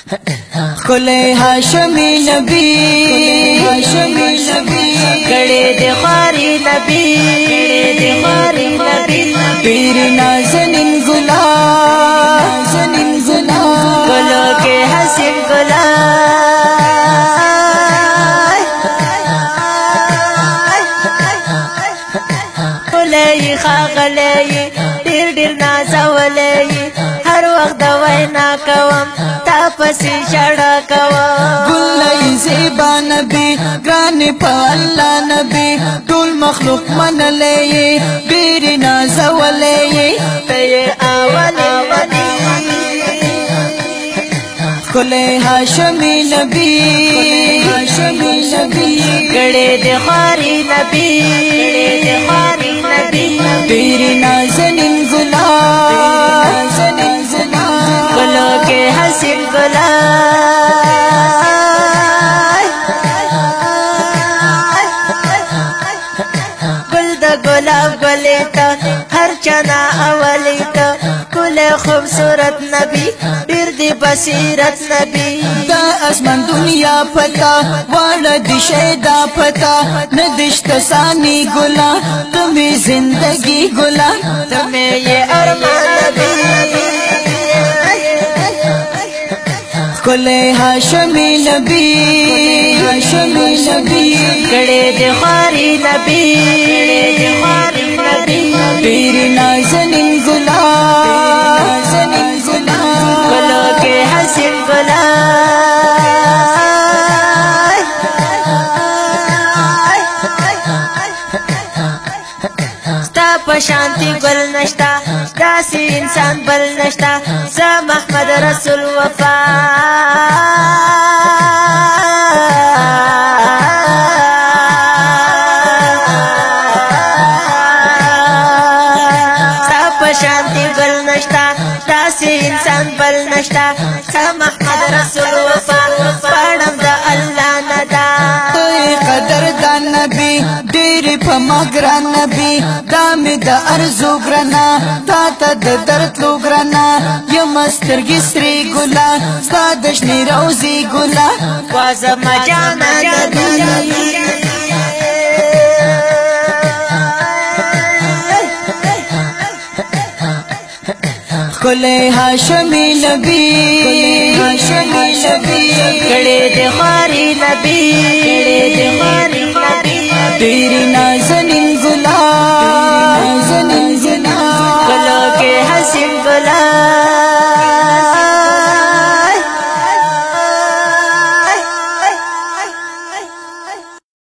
کله هاشمی نبی کړه دې خاري نبی پیر نازنین ګلاب کله کې حسین ګلاب کله خاغلې ډېر نازولې هر وخت وینا کوم تاسو شړا کوم ګلای زیبا نبی ګران په الله نبی ټول مخلوق منلې ډېر نازولې ته اول کله هاشمی نبی کړه دې خاري نبی ډېر نازنین ګلاب کله کې حسین ګلاب ګل د ګلاب ګلیتا هر چنا اولیتا کله خوبصورت نبی ډېر دی بصیرت نبی دا اسمان دنیا پتا واړه د شیدا پتا ندشت ثانی ګلا تمه زندگی ګلا تمه یہ ارمان نبی کله هاشمی نبی کړه دې خاري نبی پیر نازنین ګلاب کله کې حسین ګلاب ستا په شانتی ګل نشتا داسې انسان بل نشتا زه محمد رسول وفا شانتی بل نشتا داسې انسان بل نشتا محمد رسول وفا پړم د الله ندا قدر د نبی ډېر په مګران نبی دامه د ارزو ګرنا تا ته د درد لوګرنا یم سترګې سری ګلا ساده شنی روزي ګلا وازه مجانا نبی کله هاشمی نبی کړه دې خاري نبی ډېر ناز